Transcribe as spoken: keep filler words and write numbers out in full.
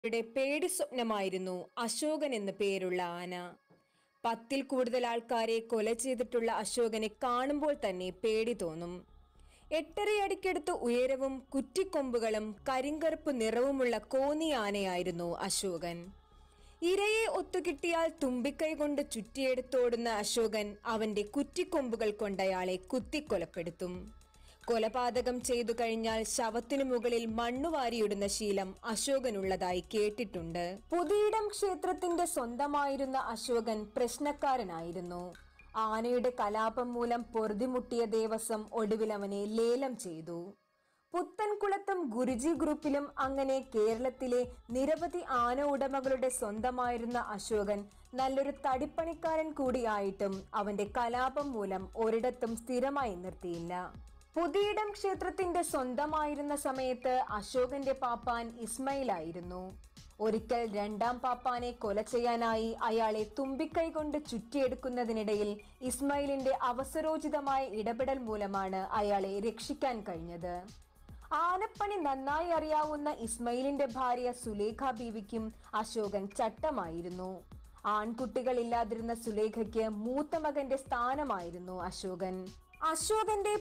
യുടെ പേടി സ്വപ്നമായിരുന്നു അശോകൻ എന്നു പേരുള്ള ആന. പത്തിൽ കൂടുതൽ ആൾക്കാരെ കൊല ചെയ്തിട്ടുള്ള അശോകനെ കാണുമ്പോൾ തന്നെ പേടി തോന്നും. എട്ടരയടിക്കടുത്ത് ഉയരവും കുറ്റിക്കൊമ്പുകളും കരിങ്കറുപ്പ് നിറവുമുള്ള കോന്നി ആനയായിരുന്നു അശോകൻ. ഇരയെ ഒത്തുകിട്ടിയാൽ തുമ്പിക്കൈ കൊണ്ട് ചുറ്റിയെടുത്തോടുന്ന അശോകൻ അവന്റെ കുറ്റിക്കൊമ്പുകൾ കൊണ്ടയാളെ കുത്തിക്കൊലപ്പെടുത്തും. കൊലപാതകം ചെയ്തു കഴിഞ്ഞാൽ ശവത്തിനു മുകളിൽ മണ്ണുവാരിയിടുന്ന ശീലം അശോകനുള്ളതായി കേട്ടിട്ടുണ്ട്. പുതിയിടം ക്ഷേത്രത്തിന്റെ സ്വന്തമായിരുന്ന അശോകൻ പ്രശ്നക്കാരനായിരുന്നു. ആനയുടെ കലാപം മൂലം പൊറുതിമുട്ടിയ ദേവസ്വം ഒടുവിൽ അവനെ ലേലം ചെയ്തു. പുത്തൻകുളത്തും ഗുരുജി ഗ്രൂപ്പിലും അങ്ങനെ കേരളത്തിലെ നിരവധി ആന ഉടമകളുടെ സ്വന്തമായിരുന്ന അശോകൻ നല്ലൊരു തടിപ്പണിക്കാരൻ കൂടിയായിട്ടും അവന്റെ കലാപം മൂലം ഒരിടത്തും സ്ഥിരമായി നിർത്തിയില്ല. പുതിയിടം ക്ഷേത്രത്തിന്റെ സ്വന്തമായിരുന്ന സമയത്ത് അശോകന്റെ പാപ്പാൻ ഇസ്മയിലായിരുന്നു. ഒരിക്കൽ രണ്ടാം പാപ്പാനെ കൊല ചെയ്യാനായി അയാളെ തുമ്പിക്കൈ കൊണ്ട് ചുറ്റിയെടുക്കുന്നതിനിടയിൽ ഇസ്മയിലിന്റെ അവസരോചിതമായ ഇടപെടൽ മൂലമാണ് അയാളെ രക്ഷിക്കാൻ കഴിഞ്ഞത്. ആനപ്പണി നന്നായി അറിയാവുന്ന ഇസ്മയിലിന്റെ ഭാര്യ സുലേഖ ബീവിക്കും അശോകൻ ചട്ടമായിരുന്നു. ആൺകുട്ടികളില്ലാതിരുന്ന സുലേഖയ്ക്ക് മൂത്ത മകന്റെ സ്ഥാനമായിരുന്നു അശോകൻ. അശോകന്റെ